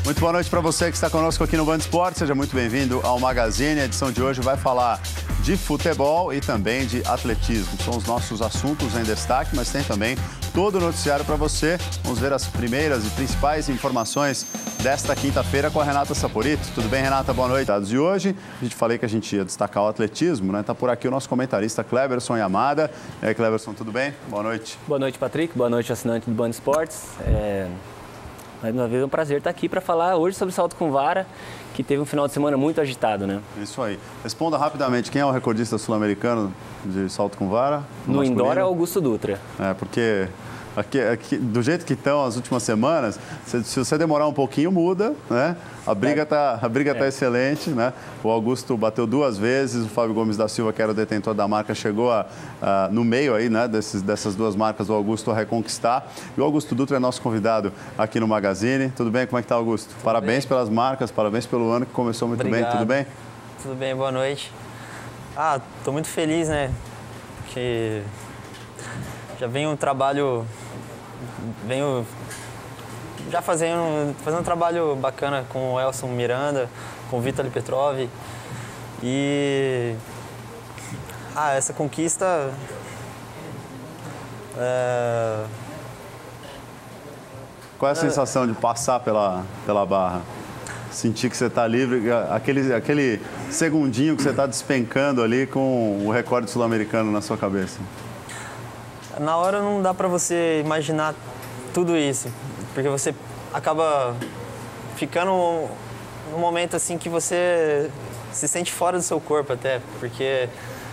Muito boa noite para você que está conosco aqui no Band Esportes. Seja muito bem-vindo ao Magazine. A edição de hoje vai falar de futebol e também de atletismo. São os nossos assuntos em destaque, mas tem também todo o noticiário para você. Vamos ver as primeiras e principais informações desta quinta-feira com a Renata Saporito. Tudo bem, Renata? Boa noite. De hoje, a gente falei que a gente ia destacar o atletismo, né? Está por aqui o nosso comentarista Cleverson Yamada. E aí, Cleverson, tudo bem? Boa noite. Boa noite, Patrick. Boa noite, assinante do Band Esportes. Mais uma vez é um prazer estar aqui para falar hoje sobre salto com vara, que teve um final de semana muito agitado, né? Isso aí. Responda rapidamente, quem é o recordista sul-americano de salto com vara? No indoor é Augusto Dutra. Porque aqui, do jeito que estão as últimas semanas, se você demorar um pouquinho, muda, né? A briga tá excelente, né? O Augusto bateu 2 vezes, o Fábio Gomes da Silva, que era o detentor da marca, chegou no meio aí, né? Dessas 2 marcas, o Augusto a reconquistar. E o Augusto Dutra é nosso convidado aqui no Magazine. Tudo bem? Como é que tá, Augusto? Parabéns pelas marcas, parabéns pelo ano que começou muito bem. Tudo bem? Tudo bem, boa noite. Tô muito feliz, né? Porque já vem um trabalho... já fazendo um trabalho bacana com o Elson Miranda, com o Vitaly Petrov. E essa conquista Qual é a sensação de passar pela barra? Sentir que você está livre, aquele segundinho que você está despencando ali com o recorde sul-americano na sua cabeça? Na hora não dá para você imaginar tudo isso, porque você acaba ficando num momento assim que você se sente fora do seu corpo até, porque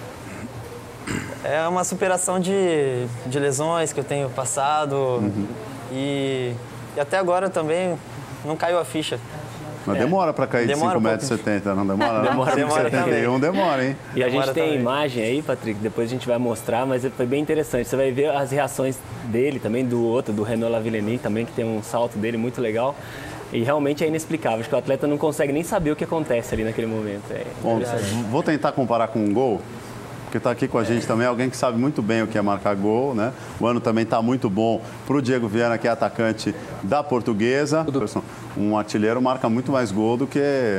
é uma superação de lesões que eu tenho passado e até agora também não caiu a ficha. Mas demora para cair de 5,70 m, não demora? Demora 71 demora, hein? E a gente tem a imagem aí, Patrick, depois a gente vai mostrar, mas foi bem interessante. Você vai ver as reações dele, também do Renaud Lavillenie, também, que tem um salto dele muito legal. E realmente é inexplicável, acho que o atleta não consegue nem saber o que acontece ali naquele momento. Bom, vou tentar comparar com um gol, porque está aqui com a gente também alguém que sabe muito bem o que é marcar gol, né? O ano também está muito bom para o Diego Viana, que é atacante da Portuguesa. Um artilheiro marca muito mais gol do que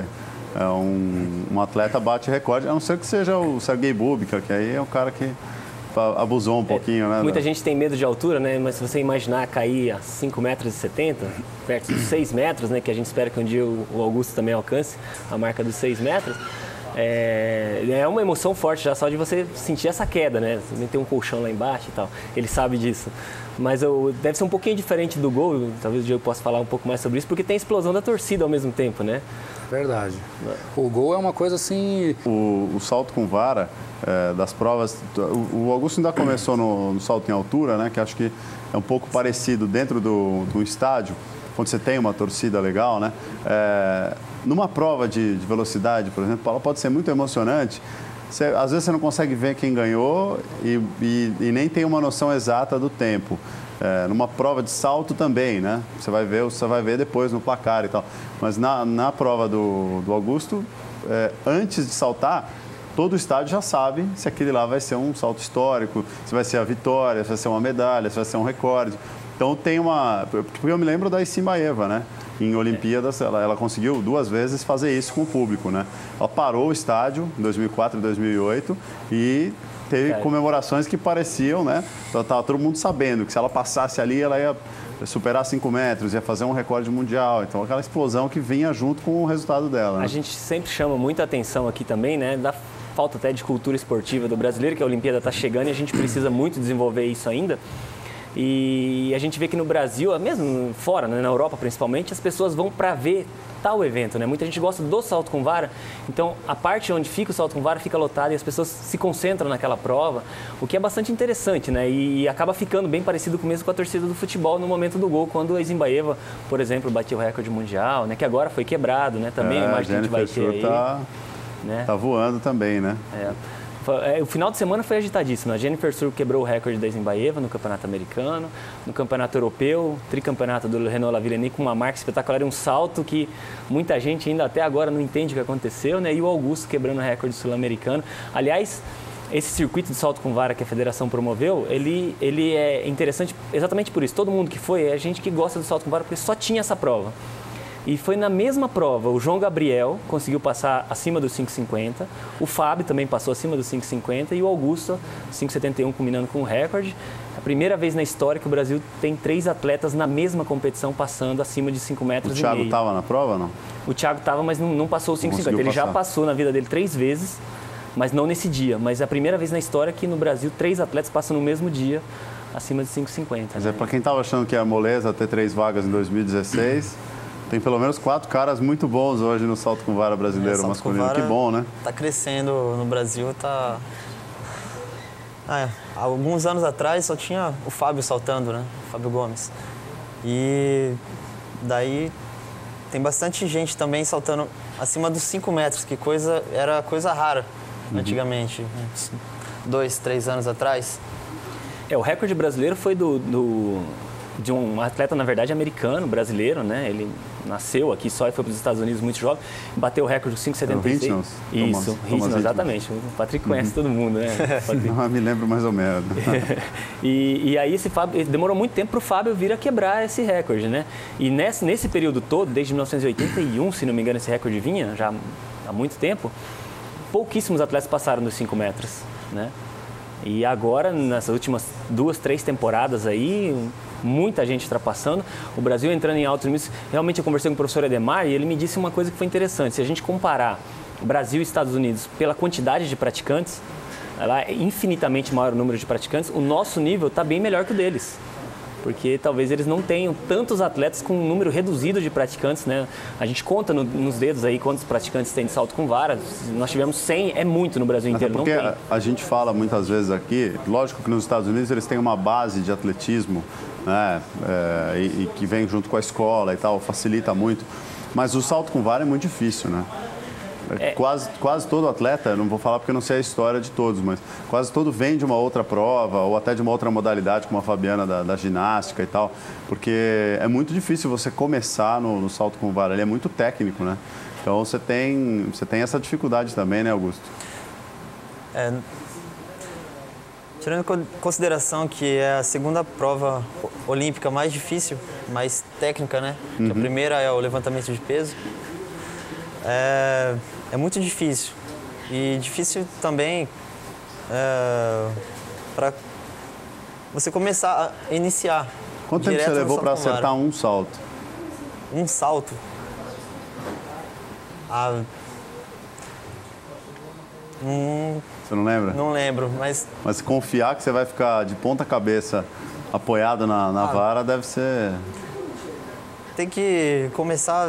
um atleta bate recorde, a não ser que seja o Sergei Bubka, que aí é um cara que abusou um pouquinho, né? Muita gente tem medo de altura, né? Mas se você imaginar cair a 5,70 metros, perto dos 6 metros, né? Que a gente espera que um dia o Augusto também alcance a marca dos 6 metros. É uma emoção forte já só de você sentir essa queda, né? Você tem um colchão lá embaixo e tal, ele sabe disso. Mas deve ser um pouquinho diferente do gol, talvez o Diego possa falar um pouco mais sobre isso, porque tem a explosão da torcida ao mesmo tempo, né? Verdade. O gol é uma coisa assim... O salto com vara, das provas, o Augusto ainda começou no salto em altura, né? Que acho que é um pouco parecido dentro do estádio, quando você tem uma torcida legal, né? Numa prova de velocidade, por exemplo, ela pode ser muito emocionante. Às vezes você não consegue ver quem ganhou e nem tem uma noção exata do tempo. Numa prova de salto também, né? Você vai ver depois no placar e tal. Mas na prova do Augusto, antes de saltar, todo o estádio já sabe se aquele lá vai ser um salto histórico, se vai ser a vitória, se vai ser uma medalha, se vai ser um recorde. Então tem porque eu me lembro da Isimbaeva, né? Em Olimpíadas, ela conseguiu 2 vezes fazer isso com o público, né? Ela parou o estádio em 2004 e 2008 e teve comemorações que pareciam, né? Então, estava todo mundo sabendo que se ela passasse ali, ela ia superar 5 metros, ia fazer um recorde mundial. Então, aquela explosão que vinha junto com o resultado dela, né? A gente sempre chama muita atenção aqui também, né? Da falta até de cultura esportiva do brasileiro, que a Olimpíada está chegando e a gente precisa muito desenvolver isso ainda. E a gente vê que no Brasil, mesmo fora, né, na Europa principalmente, as pessoas vão para ver tal evento, né? Muita gente gosta do salto com vara, então a parte onde fica o salto com vara fica lotada e as pessoas se concentram naquela prova, o que é bastante interessante, né? E acaba ficando bem parecido mesmo com a torcida do futebol no momento do gol, quando a Isimbaeva, por exemplo, bateu o recorde mundial, né? Que agora foi quebrado, né? Também a imagem que a gente vai ter aí. Tá voando também, né? O final de semana foi agitadíssimo. A Jennifer Sur quebrou o recorde da Isimbaeva no Campeonato Americano, no Campeonato Europeu, tricampeonato do Renaud Lavillenie com uma marca espetacular e um salto que muita gente ainda até agora não entende o que aconteceu, né? E o Augusto quebrando o recorde sul-americano. Aliás, esse circuito de salto com vara que a federação promoveu, ele é interessante exatamente por isso. Todo mundo que foi, é gente que gosta do salto com vara porque só tinha essa prova. E foi na mesma prova, o João Gabriel conseguiu passar acima dos 5,50, o Fábio também passou acima dos 5,50 e o Augusto, 5,71, culminando com o recorde. A primeira vez na história que o Brasil tem 3 atletas na mesma competição passando acima de 5,5 metros. O Thiago estava na prova, não? O Thiago estava, mas não passou os 5,50. Ele já passou na vida dele 3 vezes, mas não nesse dia. Mas é a primeira vez na história que no Brasil 3 atletas passam no mesmo dia acima de 5,50. Mas para quem estava achando que era moleza ter 3 vagas em 2016... Tem pelo menos 4 caras muito bons hoje no salto com vara brasileiro masculino. Que bom, né? Tá crescendo no Brasil, tá... alguns anos atrás só tinha o Fábio saltando, né? O Fábio Gomes. E daí tem bastante gente também saltando acima dos 5 metros, que era coisa rara antigamente, 2, 3 anos atrás. O recorde brasileiro foi de um atleta, na verdade, americano, brasileiro, né? Ele nasceu aqui só e foi para os Estados Unidos muito jovem, bateu o recorde de 5,76. Isso, Hitchens, exatamente. O Patrick conhece todo mundo, né? Não, me lembro mais ou menos. e aí esse Fábio, demorou muito tempo para o Fábio vir a quebrar esse recorde, né? E nesse período todo, desde 1981, se não me engano, esse recorde vinha já há muito tempo, pouquíssimos atletas passaram dos 5 metros, né? E agora, nessas últimas 2, 3 temporadas aí, muita gente ultrapassando, o Brasil entrando em altos limites. Realmente eu conversei com o professor Ademar e ele me disse uma coisa que foi interessante. Se a gente comparar Brasil e Estados Unidos pela quantidade de praticantes, lá é infinitamente maior o número de praticantes, o nosso nível está bem melhor que o deles. Porque talvez eles não tenham tantos atletas com um número reduzido de praticantes, né? A gente conta nos dedos aí quantos praticantes tem de salto com vara. Nós tivemos 100, é muito no Brasil inteiro. Porque não tem. A gente fala muitas vezes aqui, lógico que nos Estados Unidos eles têm uma base de atletismo, né? E que vem junto com a escola e tal, facilita muito. Mas o salto com vara é muito difícil, né? Quase todo atleta, não vou falar porque eu não sei a história de todos, mas quase todo vem de uma outra prova ou até de uma outra modalidade, como a Fabiana da ginástica e tal, porque é muito difícil você começar no salto com vara, ele é muito técnico, né? Então você tem essa dificuldade também, né, Augusto? Tirando em consideração que é a segunda prova olímpica mais difícil, mais técnica, né? Que a primeira é o levantamento de peso. É muito difícil. E difícil também para você começar a iniciar. Quanto tempo você levou para acertar um salto? Um salto? Você não lembra? Não lembro, mas... Mas confiar que você vai ficar de ponta cabeça apoiado na vara deve ser... Tem que começar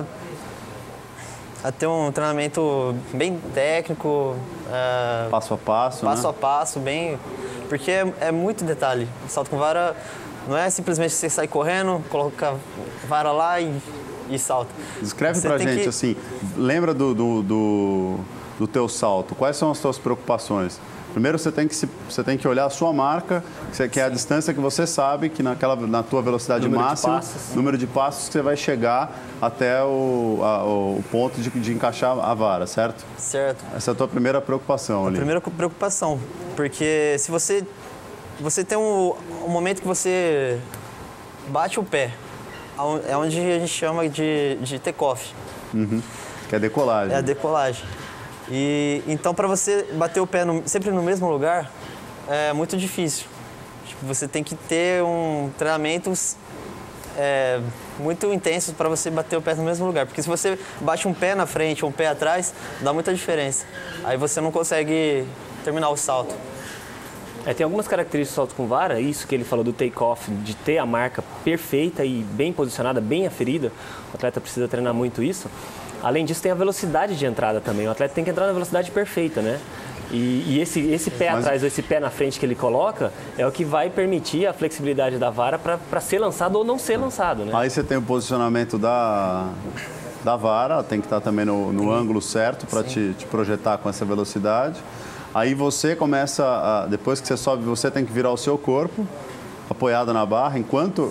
a ter um treinamento bem técnico. Passo a passo, Passo né? a passo, bem... Porque é muito detalhe. O salto com vara não é simplesmente você sair correndo, coloca a vara lá e salta. Descreve pra gente, assim, lembra do teu salto. Quais são as suas preocupações? Primeiro, você tem que olhar a sua marca, que é a distância que você sabe que na tua velocidade máxima, número de passos que você vai chegar até o ponto de encaixar a vara, certo? Certo. Essa é a tua primeira preocupação ali. A primeira preocupação, porque se você tem um momento que você bate o pé, é onde a gente chama de take-off. Que é a decolagem. É a decolagem. E então, para você bater o pé sempre no mesmo lugar, é muito difícil. Tipo, você tem que ter treinamentos muito intensos para você bater o pé no mesmo lugar. Porque se você bate um pé na frente ou um pé atrás, dá muita diferença. Aí você não consegue terminar o salto. Tem algumas características do salto com vara, isso que ele falou do take-off, de ter a marca perfeita e bem posicionada, bem aferida. O atleta precisa treinar muito isso. Além disso, tem a velocidade de entrada também. O atleta tem que entrar na velocidade perfeita, né? E esse pé atrás ou esse pé na frente que ele coloca é o que vai permitir a flexibilidade da vara para ser lançado ou não ser lançado, né? Aí você tem o posicionamento da vara, tem que estar também no ângulo certo para te projetar com essa velocidade. Aí você começa, depois que você sobe, você tem que virar o seu corpo apoiado na barra, enquanto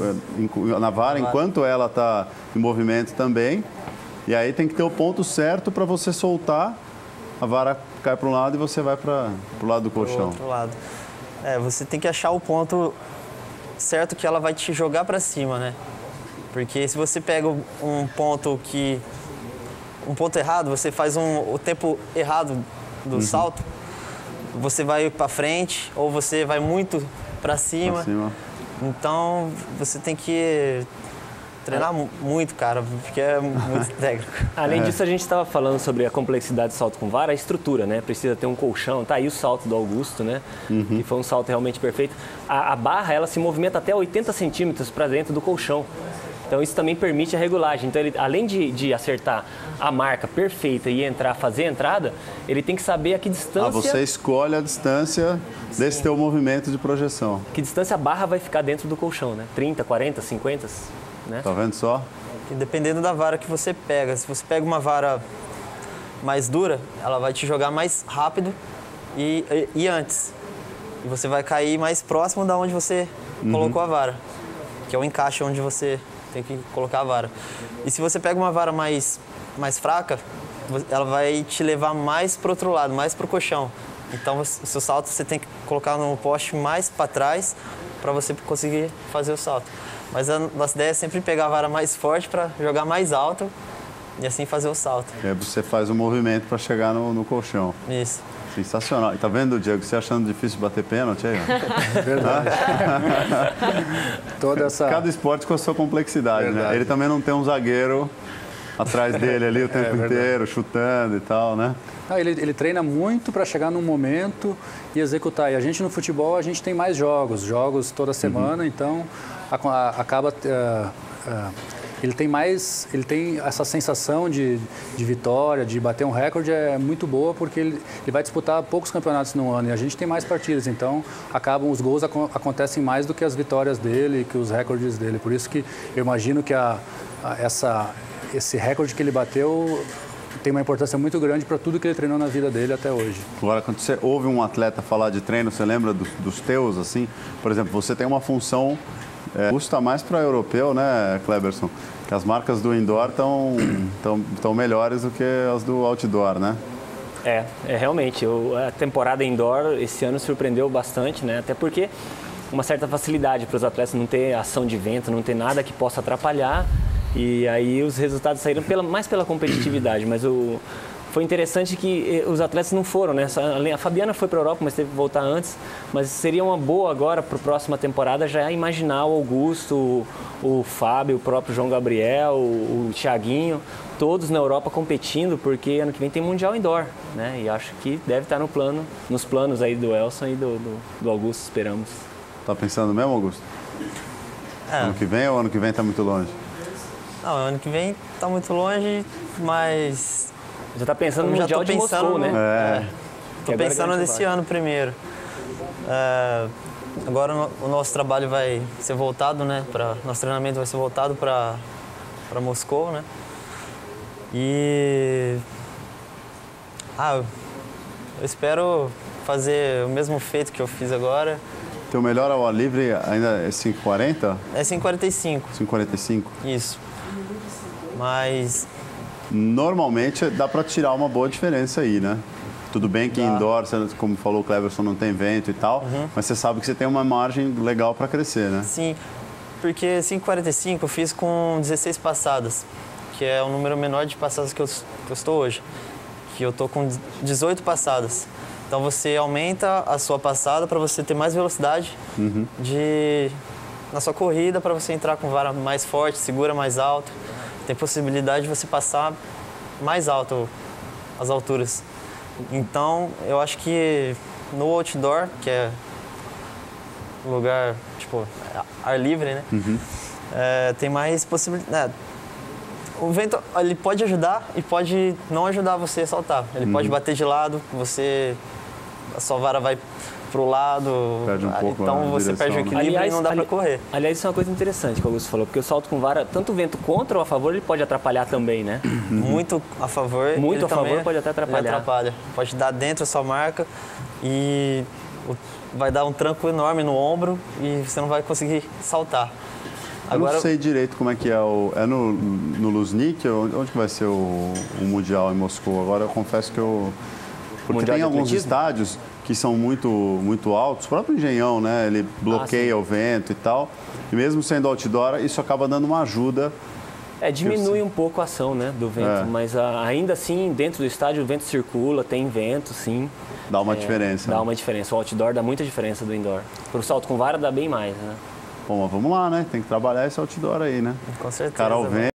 ela está em movimento também. E aí tem que ter o ponto certo para você soltar, a vara cai para um lado e você vai para o lado do colchão. Pro outro lado. Você tem que achar o ponto certo que ela vai te jogar para cima, né? Porque se você pega um ponto errado, você faz o tempo errado do salto, você vai para frente ou você vai muito para cima. Então você tem que treinar muito, cara, porque é muito técnico. Além disso, a gente estava falando sobre a complexidade do salto com vara, a estrutura, né? Precisa ter um colchão, tá aí o salto do Augusto, né? Que foi um salto realmente perfeito. A barra, ela se movimenta até 80 centímetros para dentro do colchão. Então isso também permite a regulagem. Então ele, além de acertar a marca perfeita e fazer a entrada, ele tem que saber a que distância... você escolhe a distância desse teu movimento de projeção. Que distância a barra vai ficar dentro do colchão, né? 30, 40, 50, né? Tá vendo só? E dependendo da vara que você pega. Se você pega uma vara mais dura, ela vai te jogar mais rápido e antes. E você vai cair mais próximo da onde você colocou a vara, que é o encaixe onde você tem que colocar a vara. E se você pega uma vara mais fraca, ela vai te levar mais para o outro lado, mais para o colchão. Então, o seu salto você tem que colocar no poste mais para trás para você conseguir fazer o salto. Mas a nossa ideia é sempre pegar a vara mais forte para jogar mais alto e assim fazer o salto. E aí você faz o movimento para chegar no colchão. Isso. Sensacional. E tá vendo, Diego, você achando difícil bater pênalti aí? Verdade. Cada esporte com a sua complexidade, né? Ele também não tem um zagueiro atrás dele ali o tempo inteiro, chutando e tal, né? Não, ele treina muito para chegar num momento e executar. E a gente no futebol, a gente tem mais jogos toda semana, então acaba... Ele tem essa sensação de vitória, de bater um recorde, é muito boa, porque ele vai disputar poucos campeonatos no ano e a gente tem mais partidas, então os gols acontecem mais do que as vitórias dele, que os recordes dele. Por isso que eu imagino que esse recorde que ele bateu tem uma importância muito grande para tudo que ele treinou na vida dele até hoje. Agora, quando você ouve um atleta falar de treino, você lembra dos teus, assim? Por exemplo, você tem uma função... custa mais para europeu, né, Kleberson? Que as marcas do indoor estão melhores do que as do outdoor, né? Realmente. A temporada indoor esse ano surpreendeu bastante, né? Até porque uma certa facilidade para os atletas não ter ação de vento, não ter nada que possa atrapalhar. E aí os resultados saíram mais pela competitividade, mas foi interessante que os atletas não foram, né? A Fabiana foi para a Europa, mas teve que voltar antes. Mas seria uma boa agora para a próxima temporada já imaginar o Augusto, o Fábio, o próprio João Gabriel, o Thiaguinho, todos na Europa competindo, porque ano que vem tem Mundial Indoor, né? E acho que deve estar nos planos aí do Elson e do Augusto, esperamos. Tá pensando mesmo, Augusto? Ano que vem ou ano que vem está muito longe? Não, ano que vem está muito longe, mas... Já está pensando no Mundial de Moscou, né? Estou pensando nesse ano primeiro. Agora o nosso trabalho vai ser voltado, né? Nosso treinamento vai ser voltado para Moscou, né? E... eu espero fazer o mesmo feito que eu fiz agora. Teu melhor ao ar livre ainda é 5,40? É 5,45. 5,45? Isso. Mas... normalmente dá para tirar uma boa diferença aí, né? Tudo bem que indoor, como falou o Kleberson, não tem vento e tal, mas você sabe que você tem uma margem legal para crescer, né? Sim, porque 5,45 eu fiz com 16 passadas, que é o número menor de passadas que eu estou hoje, que eu estou com 18 passadas. Então você aumenta a sua passada para você ter mais velocidade na sua corrida, para você entrar com vara mais forte, segura mais alto. Tem possibilidade de você passar mais alto as alturas. Então, eu acho que no outdoor, que é um lugar, tipo, ar livre, né? Tem mais possibilidade. O vento, ele pode ajudar e pode não ajudar você a saltar. Ele pode bater de lado, a sua vara vai pro lado, perde um pouco então você perde o equilíbrio e não dá para correr. Aliás, isso é uma coisa interessante que o Augusto falou, porque o salto com vara, tanto o vento contra ou a favor, ele pode atrapalhar também, né? Muito a favor. Muito a favor, pode até atrapalhar. Ele atrapalha. Pode dar dentro da sua marca e vai dar um tranco enorme no ombro e você não vai conseguir saltar. Agora, eu não sei direito como é que é. É no Luzhniki? Onde que vai ser o Mundial em Moscou? Agora eu confesso que porque tem alguns estádios... que são muito altos, o próprio Engenhão, né? Ele bloqueia o vento e tal. E mesmo sendo outdoor, isso acaba dando uma ajuda. Diminui um pouco a ação, né, do vento, mas ainda assim, dentro do estádio, o vento circula, tem vento, sim. Dá uma diferença. Dá uma diferença. O outdoor dá muita diferença do indoor. Para o salto com vara dá bem mais, né? Bom, mas vamos lá, né? Tem que trabalhar esse outdoor aí, né? Com certeza. Cara ao vento.